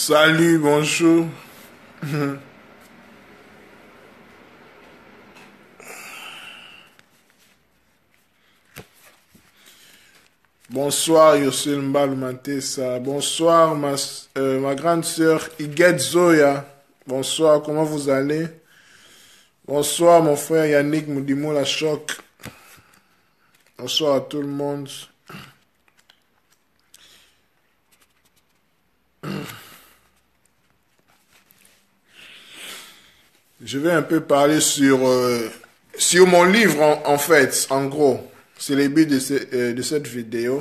Salut, bonjour. Bonsoir, Yossel Mbal Matessa. Bonsoir, ma grande sœur Iguette Zoya. Bonsoir, comment vous allez? Bonsoir, mon frère Yannick Moudimo La Choc. Bonsoir à tout le monde. Je vais un peu parler sur mon livre, en fait, en gros. C'est le but de cette vidéo.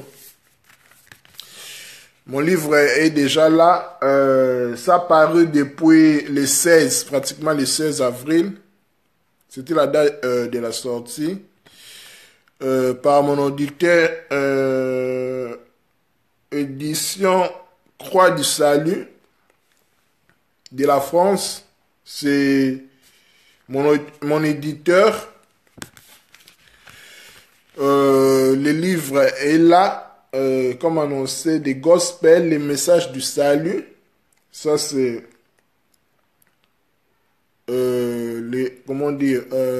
Mon livre est déjà là. Ça a paru depuis le 16, pratiquement le 16 avril. C'était la date de la sortie. Par mon auditeur, édition Croix du Salut de la France. C'est mon éditeur. Le livre est là, comme annoncé, des gospels, les messages du salut. Ça, c'est comment dire,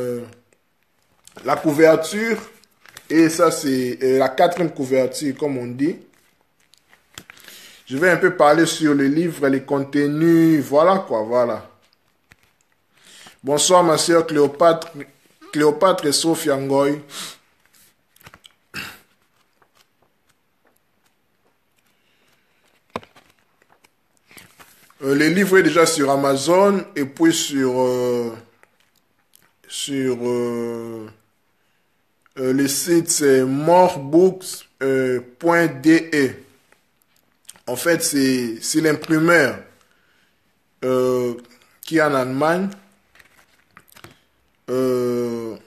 la couverture. Et ça, c'est la quatrième couverture, comme on dit. Je vais un peu parler sur le livre, les contenus. Voilà quoi, voilà. Bonsoir, ma soeur Cléopâtre et Sophia Ngoy. Le livre est déjà sur Amazon et puis sur le site c'est morebooks.de. En fait, c'est l'imprimeur qui est en Allemagne. Le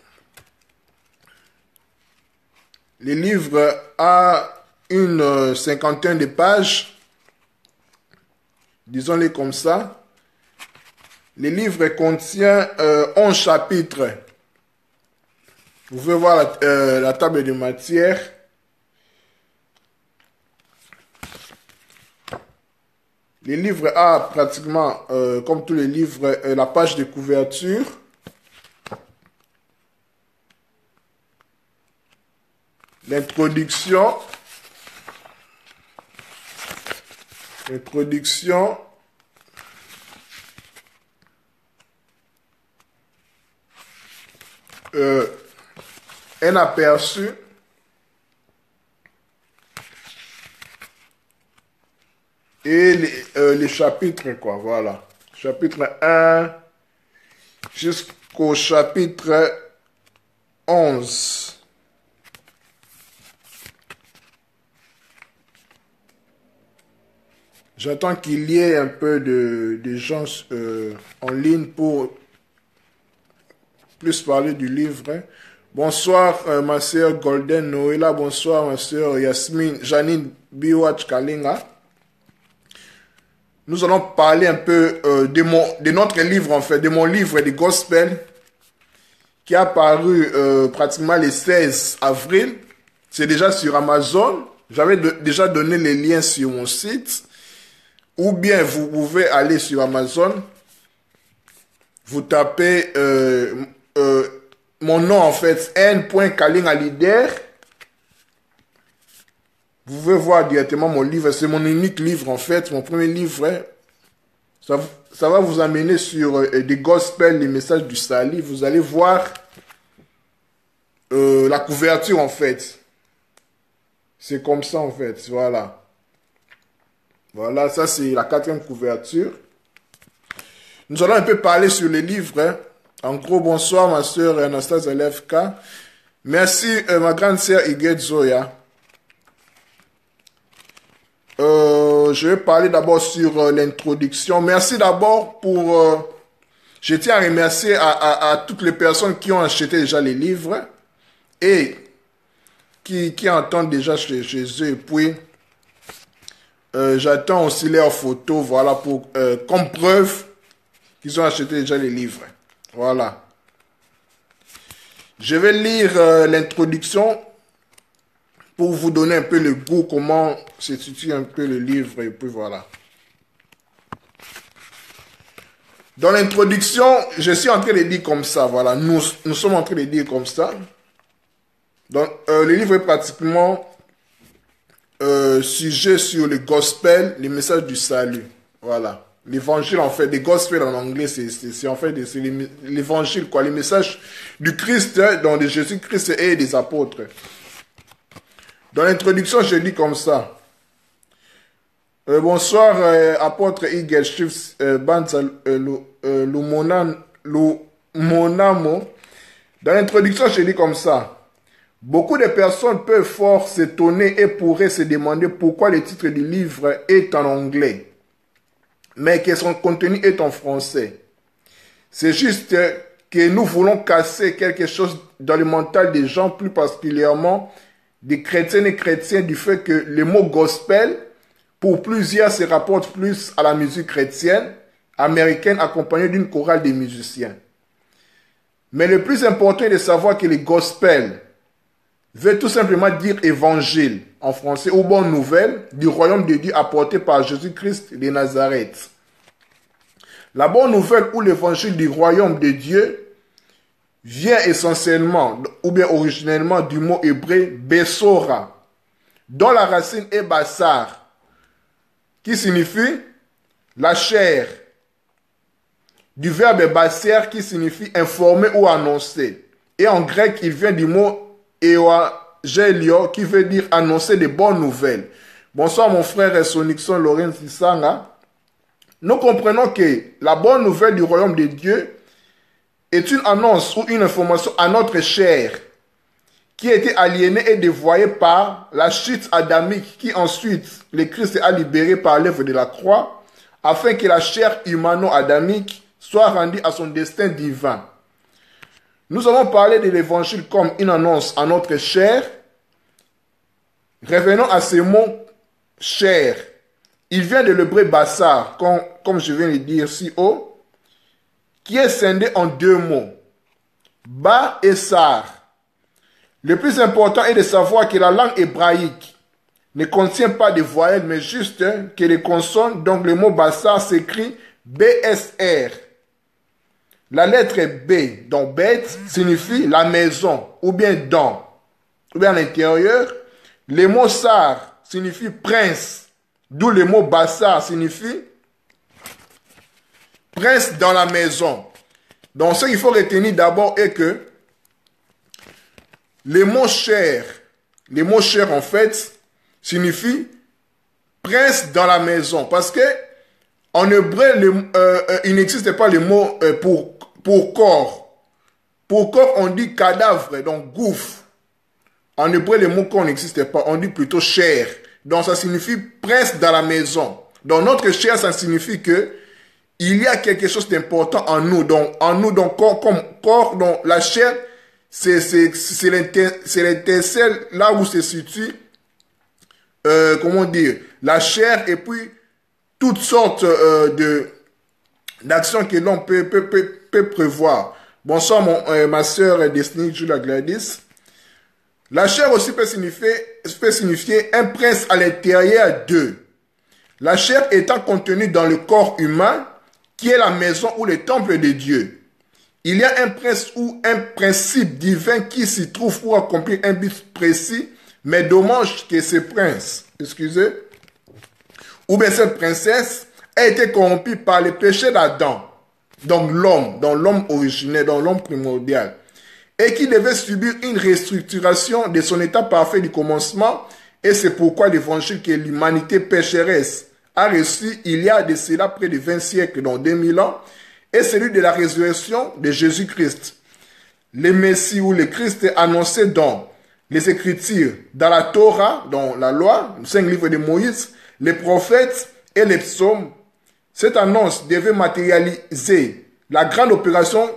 livre a une cinquantaine de pages. Disons-les comme ça. Le livre contient 11 chapitres. Vous pouvez voir la table de matière. Le livre a pratiquement, comme tous les livres, la page de couverture. L'introduction. Un aperçu. Et les chapitres, quoi, voilà. Chapitre 1 jusqu'au chapitre 11. J'attends qu'il y ait un peu de gens en ligne pour plus parler du livre. Bonsoir ma soeur Golden Noëlla, bonsoir ma soeur Yasmine, Janine Biwach Kalinga. Nous allons parler un peu de notre livre en fait, de mon livre de gospel qui a paru pratiquement le 16 avril. C'est déjà sur Amazon. J'avais déjà donné les liens sur mon site. Ou bien vous pouvez aller sur Amazon, vous tapez mon nom en fait, n.kalingalider. Vous pouvez voir directement mon livre, c'est mon unique livre en fait, mon premier livre. Ça va vous amener sur des gospels, les messages du salut. Vous allez voir la couverture en fait. C'est comme ça en fait, voilà. Voilà, ça c'est la quatrième couverture. Nous allons un peu parler sur les livres. Hein. En gros, bonsoir ma soeur Anastasia Levka. Merci ma grande sœur Iguette Zoya. Je vais parler d'abord sur l'introduction. Merci d'abord pour... je tiens à remercier à toutes les personnes qui ont acheté déjà les livres et qui entendent déjà chez eux. Et puis... j'attends aussi leurs photos, voilà, pour comme preuve qu'ils ont acheté déjà les livres. Voilà. Je vais lire l'introduction pour vous donner un peu le goût, comment se situe un peu le livre, et puis voilà. Dans l'introduction, je suis en train de dire comme ça, voilà, nous sommes en train de dire comme ça. Donc, le livre est pratiquement sujet sur le gospel, les messages du salut, voilà. L'évangile, en fait, des gospel en anglais, c'est en fait l'évangile, quoi, les messages du Christ, donc de Jésus-Christ et des apôtres. Dans l'introduction, je dis comme ça. Bonsoir, apôtre Igel Chiefs Banza Lumonamo. Dans l'introduction, je dis comme ça. Beaucoup de personnes peuvent fort s'étonner et pourraient se demander pourquoi le titre du livre est en anglais, mais que son contenu est en français. C'est juste que nous voulons casser quelque chose dans le mental des gens, plus particulièrement des chrétiennes et chrétiens, du fait que le mot gospel, pour plusieurs, se rapporte plus à la musique chrétienne, américaine, accompagnée d'une chorale de musiciens. Mais le plus important est de savoir que le gospel veut tout simplement dire évangile, en français, ou bonne nouvelle du royaume de Dieu apporté par Jésus-Christ de Nazareth. La bonne nouvelle ou l'évangile du royaume de Dieu vient essentiellement, ou bien originellement, du mot hébreu Bessora, dont la racine est Bassar, qui signifie la chair, du verbe basser qui signifie informer ou annoncer. Et en grec, il vient du mot euagelio qui veut dire annoncer de bonnes nouvelles. Bonsoir mon frère Sonixon Lorenz Isanga. Nous comprenons que la bonne nouvelle du royaume de Dieu est une annonce ou une information à notre chair qui a été aliénée et dévoyée par la chute adamique qui ensuite le Christ a libéré par l'œuvre de la croix afin que la chair humano-adamique soit rendue à son destin divin. Nous avons parlé de l'évangile comme une annonce à notre chair. Revenons à ce mot chair. Il vient de l'hébreu bassar, comme je viens de dire si haut, qui est scindé en deux mots, ba et sar. Le plus important est de savoir que la langue hébraïque ne contient pas de voyelles, mais juste que les consonnes. Donc le mot bassar s'écrit BSR. La lettre B, donc bet, signifie la maison, ou bien dans, ou bien à l'intérieur. Le mot sar signifie prince, d'où le mot bassar signifie prince dans la maison. Donc ce qu'il faut retenir d'abord est que le mot chair en fait signifie prince dans la maison. Parce que en hébreu, il n'existe pas le mot pour corps. Pour corps, on dit cadavre, donc gouffre. En hébreu, le mot corps n'existe pas, on dit plutôt chair. Donc ça signifie prince dans la maison. Donc notre chair, ça signifie que il y a quelque chose d'important en nous. Donc comme corps, donc la chair, c'est l'étincelle là où se situe, comment dire, la chair et puis toutes sortes d'actions que l'on peut prévoir. Bonsoir ma soeur Destiny Julia Gladys. La chair aussi peut signifier un prince à l'intérieur d'eux. La chair étant contenue dans le corps humain qui est la maison ou le temple de Dieu. Il y a un prince ou un principe divin qui s'y trouve pour accomplir un but précis, mais dommage que ce prince, ou bien cette princesse, a été corrompue par le péché d'Adam, donc l'homme originel, dans l'homme primordial, et qui devait subir une restructuration de son état parfait du commencement, et c'est pourquoi l'évangile que l'humanité pécheresse a reçu il y a de cela près de 20 siècles, donc 2000 ans, et celui de la résurrection de Jésus-Christ. Le Messie ou le Christ est annoncé dans les Écritures, dans la Torah, dans la loi, le 5 livres de Moïse, les prophètes et les psaumes. Cette annonce devait matérialiser la grande opération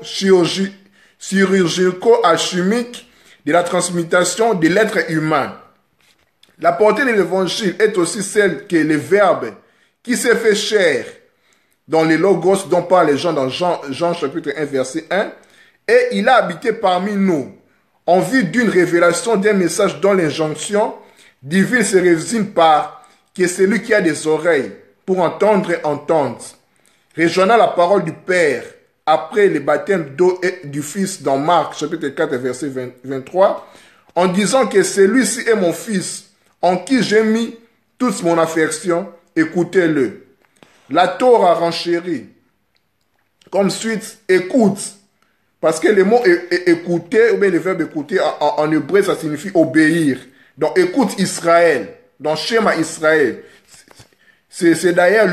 chirurgico-alchimique de la transmutation de l'être humain. La portée de l'évangile est aussi celle que le Verbe qui s'est fait chair dans les logos dont parlent les gens dans Jean chapitre 1 verset 1, et il a habité parmi nous en vue d'une révélation d'un message dont l'injonction divine se résume par que celui qui a des oreilles pour entendre, entende. rejoignant la parole du Père après le baptême d'eau et du Fils dans Marc, chapitre 4, verset 23, en disant que celui-ci est mon Fils, en qui j'ai mis toute mon affection, écoutez-le. La Torah renchérit. Comme suite, écoute. Parce que le mot écouter, ou bien le verbe écouter, en hébreu, ça signifie obéir. Donc, écoute Israël. Donc, Shema Israël. C'est d'ailleurs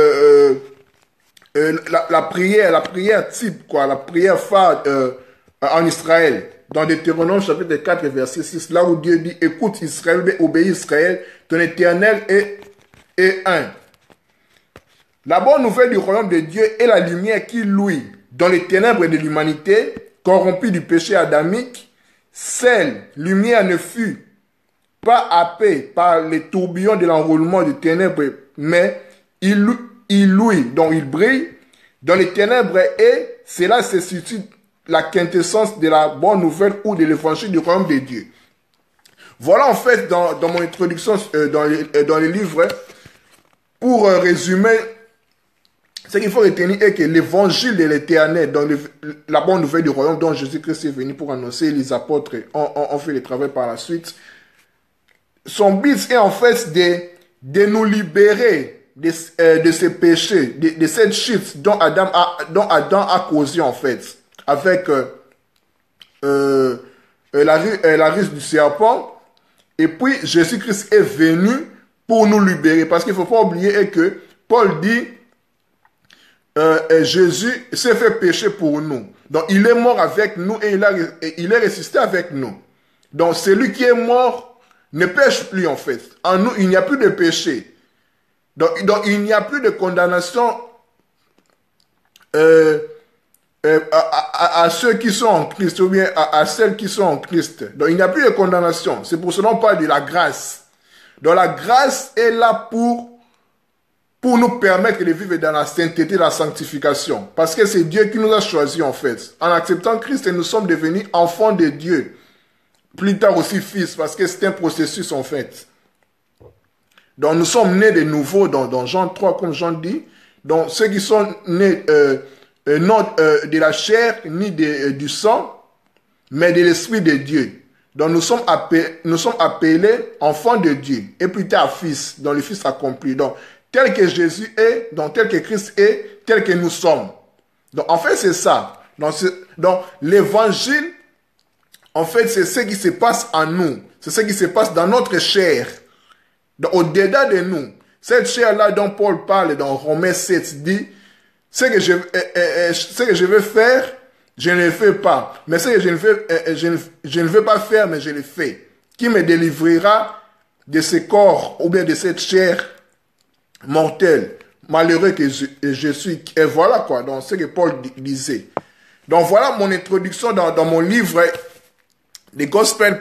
la prière type, quoi, la prière phare en Israël. Dans Deutéronome chapitre 4, verset 6, là où Dieu dit, écoute Israël, obéis Israël, ton éternel est un. La bonne nouvelle du royaume de Dieu est la lumière qui louit dans les ténèbres de l'humanité, corrompue du péché adamique. Cette lumière ne fut pas happée par les tourbillons de l'enroulement des ténèbres, mais il louit, donc il brille dans les ténèbres, et cela se situe la quintessence de la bonne nouvelle ou de l'évangile du royaume de Dieu. Voilà en fait dans mon introduction dans les livres, pour résumer, ce qu'il faut retenir est que l'évangile de l'éternel, dans la bonne nouvelle du royaume dont Jésus-Christ est venu pour annoncer, les apôtres ont fait le travail par la suite. Son but est en fait de nous libérer de ces péchés, de cette chute dont Adam a causé en fait, avec la ruse du serpent. Et puis Jésus-Christ est venu pour nous libérer. Parce qu'il ne faut pas oublier que Paul dit, Jésus s'est fait pécher pour nous. Donc il est mort avec nous et il est ressuscité avec nous. Donc celui qui est mort ne pêche plus en fait. En nous, il n'y a plus de péché. Donc il n'y a plus de condamnation à ceux qui sont en Christ, ou bien à celles qui sont en Christ. Donc il n'y a plus de condamnation. C'est pour cela qu'on parle de la grâce. Donc la grâce est là pour nous permettre de vivre dans la sainteté, la sanctification. Parce que c'est Dieu qui nous a choisis en fait. En acceptant Christ, nous sommes devenus enfants de Dieu. Plus tard aussi fils, parce que c'est un processus en fait. Donc nous sommes nés de nouveau dans Jean 3, comme Jean dit. Donc ceux qui sont nés non de la chair, ni du sang, mais de l'Esprit de Dieu. Donc nous sommes appelés enfants de Dieu. Et plus tard fils, dont le Fils accompli. Donc tel que Jésus est, donc tel que Christ est, tel que nous sommes. Donc en fait c'est ça. Donc l'évangile, en fait c'est ce qui se passe en nous. C'est ce qui se passe dans notre chair. Au-dedans de nous. Cette chair-là dont Paul parle dans Romains 7 dit, ce que je veux faire, je ne le fais pas. Mais ce que je ne veux pas faire, mais je le fais. Qui me délivrera de ce corps ou bien de cette chair mortelle, malheureux que je suis. Et voilà quoi, donc ce que Paul disait. Donc voilà mon introduction dans mon livre, les Gospels,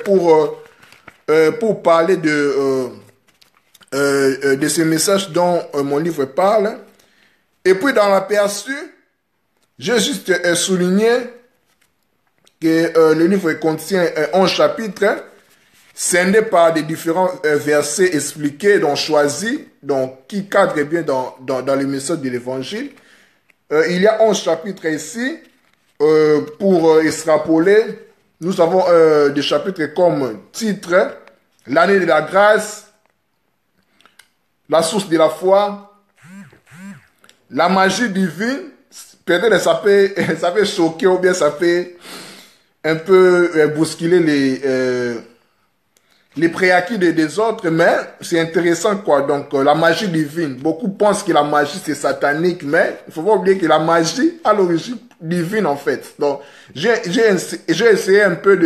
pour parler de ce message dont mon livre parle. Et puis dans l'aperçu, j'ai juste souligné que le livre contient 11 chapitres, scindés par des différents versets expliqués, donc choisis, donc qui cadrent bien dans le message de l'évangile. Il y a 11 chapitres ici. Pour extrapoler, nous avons des chapitres comme titre, l'année de la grâce, la source de la foi, la magie divine. Peut-être ça peut choquer ou bien ça peut un peu bousculer les préacquis des autres, mais c'est intéressant quoi. Donc la magie divine, beaucoup pensent que la magie c'est satanique, mais il faut pas oublier que la magie a l'origine divine en fait. Donc j'ai essayé un peu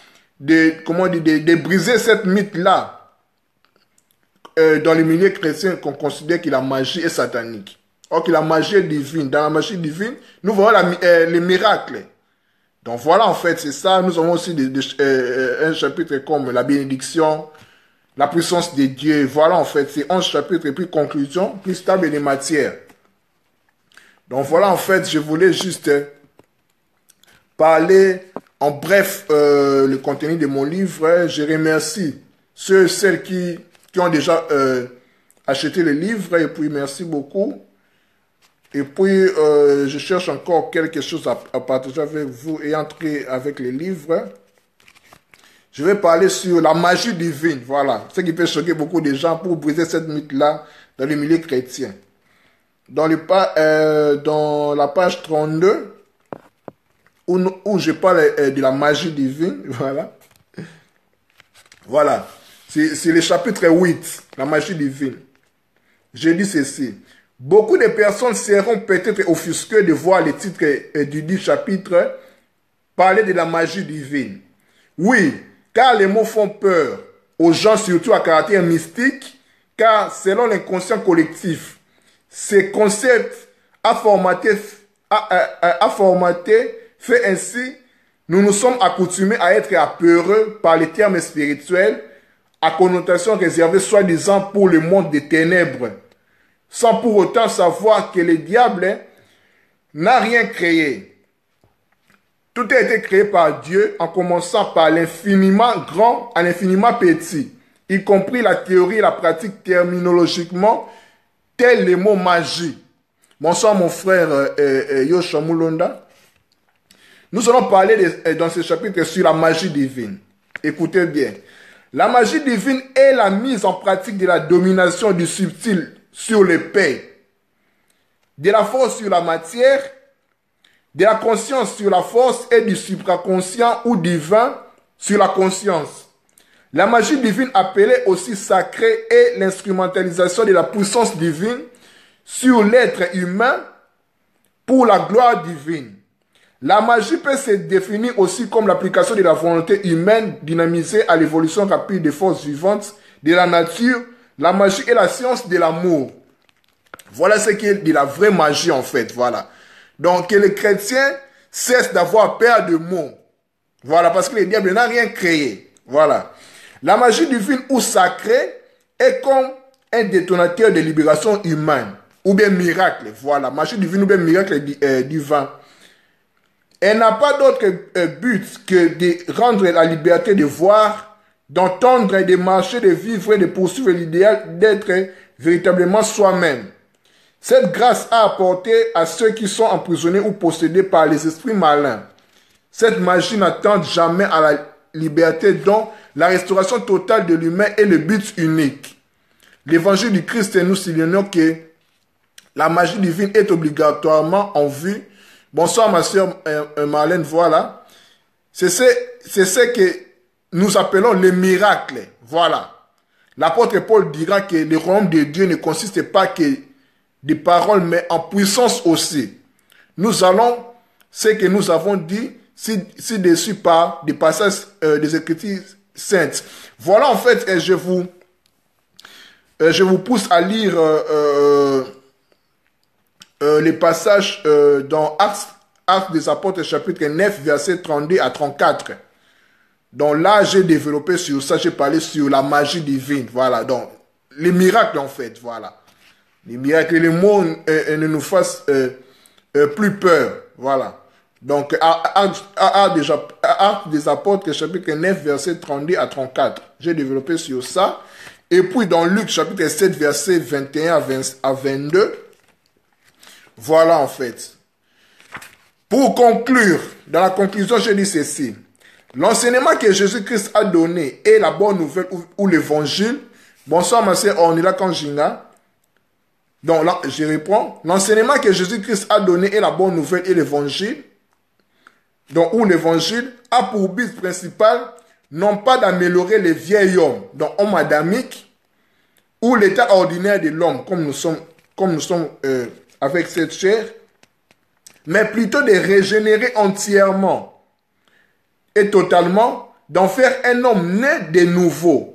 de briser cette mythe là dans les milieux chrétiens, qu'on considère que la magie est satanique. Or que la magie est divine. Dans la magie divine, nous voyons les miracles. Donc voilà, en fait, c'est ça. Nous avons aussi un chapitre comme la bénédiction, la puissance de Dieu. Voilà, en fait, c'est 11 chapitres et puis conclusion, plus stable des matières. Donc voilà, en fait, je voulais juste parler en bref le contenu de mon livre. Je remercie ceux et celles qui ont déjà acheté le livre, et puis merci beaucoup. Et puis, je cherche encore quelque chose à partager avec vous et entrer avec les livres. Je vais parler sur la magie divine, voilà. Ce qui peut choquer beaucoup de gens pour briser cette mythe-là dans le milieu chrétien. Dans la page 32, où je parle de la magie divine, voilà. Voilà. C'est le chapitre 8, la magie divine. Je dis ceci. Beaucoup de personnes seront peut-être offusquées de voir le titre du dit chapitre parler de la magie divine. Oui, car les mots font peur aux gens, surtout à caractère mystique, car selon l'inconscient collectif, ces concepts à formater fait ainsi, nous nous sommes accoutumés à être apeureux par les termes spirituels à connotation réservée soi-disant pour le monde des ténèbres, sans pour autant savoir que le diable n'a rien créé. Tout a été créé par Dieu en commençant par l'infiniment grand à l'infiniment petit, y compris la théorie et la pratique terminologiquement, tels les mots magie. Bonsoir mon frère Yosha Moulonda. Nous allons parler dans ce chapitre sur la magie divine. Écoutez bien. La magie divine est la mise en pratique de la domination du subtil sur le paix, de la force sur la matière, de la conscience sur la force et du supraconscient ou divin sur la conscience. La magie divine appelée aussi sacrée est l'instrumentalisation de la puissance divine sur l'être humain pour la gloire divine. La magie peut se définir aussi comme l'application de la volonté humaine dynamisée à l'évolution rapide des forces vivantes de la nature. La magie est la science de l'amour. Voilà ce qui est de la vraie magie en fait, voilà. Donc que les chrétiens cessent d'avoir peur de mots. Voilà, parce que le diable n'a rien créé. Voilà. La magie divine ou sacrée est comme un détonateur de libération humaine. Ou bien miracle. Voilà, magie divine ou bien miracle divin. Elle n'a pas d'autre but que de rendre la liberté de voir, d'entendre, de marcher, de vivre et de poursuivre l'idéal d'être véritablement soi-même. Cette grâce a apporté à ceux qui sont emprisonnés ou possédés par les esprits malins. Cette magie n'attend jamais à la liberté dont la restauration totale de l'humain est le but unique. L'évangile du Christ, nous soulignons que la magie divine est obligatoirement en vue. Bonsoir ma soeur Marlène, voilà. C'est ce que nous appelons les miracles. Voilà. L'apôtre Paul dira que le royaume de Dieu ne consiste pas que des paroles, mais en puissance aussi. Nous allons, ce que nous avons dit, ci-dessus par des passages des Écritures saintes. Voilà en fait, je vous pousse à lire les passages dans Actes des Apôtres chapitre 9 verset 32 à 34. Donc là, j'ai développé sur ça, j'ai parlé sur la magie divine. Voilà, donc les miracles en fait, voilà. Les miracles, les mots ne nous fassent plus peur. Voilà. Donc, Actes des Apôtres, chapitre 9, verset 32 à 34. J'ai développé sur ça. Et puis, dans Luc, chapitre 7, verset 21 à 22. Voilà, en fait. Pour conclure, dans la conclusion, je dis ceci. L'enseignement que Jésus-Christ a donné est la bonne nouvelle ou l'évangile. Bonsoir, ma sœur Ornella Kanjinga. Donc là, je reprends. L'enseignement que Jésus-Christ a donné est la bonne nouvelle et l'évangile. Donc, où l'évangile a pour but principal, non pas d'améliorer les vieils hommes, donc homme adamique, ou l'état ordinaire de l'homme, comme nous sommes avec cette chair, mais plutôt de régénérer entièrement et totalement, d'en faire un homme né de nouveau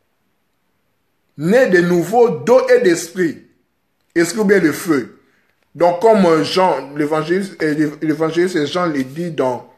d'eau et d'esprit. Esprit ou bien de feu. Donc comme Jean, l'évangéliste Jean le dit dans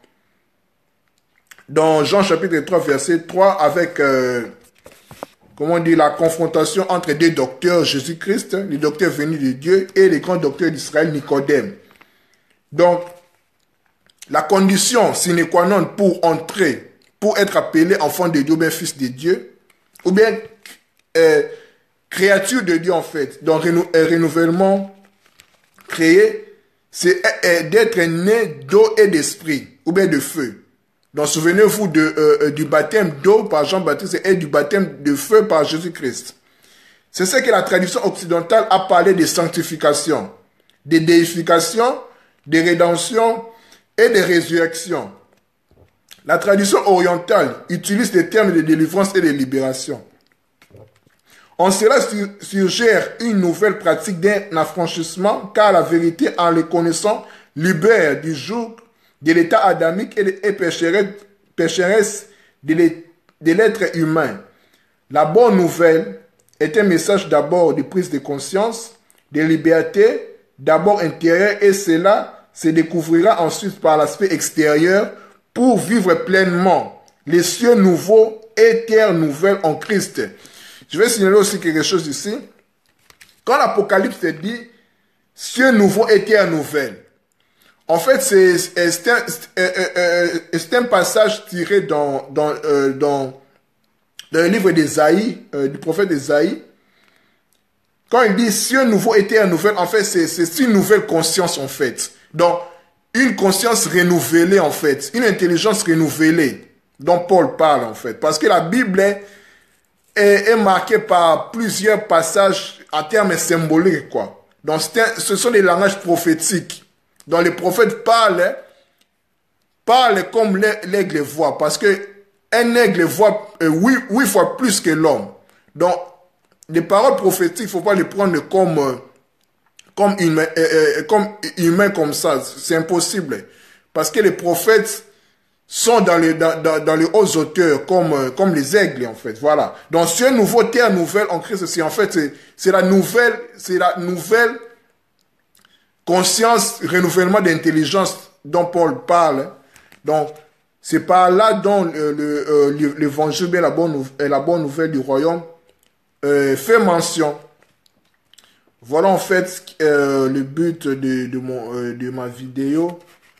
Jean chapitre 3 verset 3 avec comment on dit, la confrontation entre deux docteurs, Jésus-Christ, le docteur venu de Dieu et les grands docteurs d'Israël, Nicodème. Donc la condition sine qua non pour entrer, pour être appelé enfant de Dieu ou bien fils de Dieu, ou bien créature de Dieu en fait, donc renouvellement créé, c'est d'être né d'eau et d'esprit, ou bien de feu. Donc souvenez-vous du baptême d'eau par Jean-Baptiste et du baptême de feu par Jésus-Christ. C'est ce que la tradition occidentale a parlé de sanctification, de déification, de rédemption et de résurrection. La tradition orientale utilise les termes de délivrance et de libération. On cela suggère une nouvelle pratique d'un affranchissement, car la vérité, en les connaissant, libère du joug de l'état adamique et pécheresse de l'être humain. La bonne nouvelle est un message d'abord de prise de conscience, de liberté, d'abord intérieure, et cela se découvrira ensuite par l'aspect extérieur pour vivre pleinement les cieux nouveaux et terre nouvelle en Christ. Je vais signaler aussi quelque chose ici. Quand l'Apocalypse dit cieux nouveaux et terre nouvelle, en fait, c'est un passage tiré dans le livre d'Ésaïe, du prophète Ésaïe. Quand il dit cieux nouveaux et terre nouvelle, en fait, c'est une nouvelle conscience, en fait. Donc, une conscience renouvelée, en fait. Une intelligence renouvelée dont Paul parle, en fait. Parce que la Bible est marquée par plusieurs passages en termes symboliques, quoi. Donc, ce sont des langages prophétiques. Donc, les prophètes parlent comme l'aigle voit. Parce que un aigle voit 8 fois plus que l'homme. Donc, les paroles prophétiques, il ne faut pas les prendre comme humain comme ça. C'est impossible. Parce que les prophètes sont dans les hauts hauteurs comme les aigles, en fait. Voilà. Donc, cieux nouveau, terre nouvelle en Christ, c'est la nouvelle conscience, renouvellement d'intelligence dont Paul parle. Donc, c'est par là dont l'évangile et la bonne nouvelle du royaume fait mention. Voilà en fait le but de ma vidéo.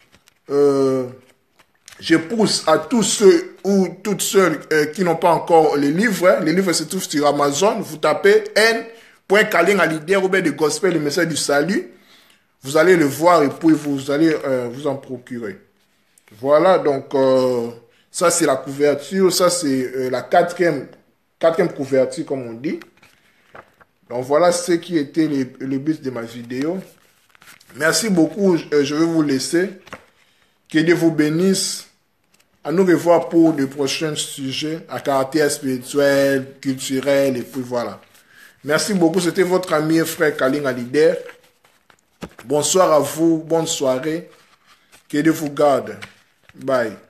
Je pousse à tous ceux ou toutes celles qui n'ont pas encore les livres. Les livres se trouvent sur Amazon. Vous tapez n.kalinga-leader ou bien de gospel, le message du salut. Vous allez le voir et puis vous allez vous en procurer. Voilà, donc ça c'est la couverture. Ça c'est la quatrième couverture comme on dit. Donc voilà ce qui était le but de ma vidéo. Merci beaucoup. Je vais vous laisser. Que Dieu vous bénisse. À nous revoir pour de prochains sujets à caractère spirituel, culturel et puis voilà. Merci beaucoup. C'était votre ami et frère Kalinga-Leader. Bonsoir à vous. Bonne soirée. Que Dieu vous garde. Bye.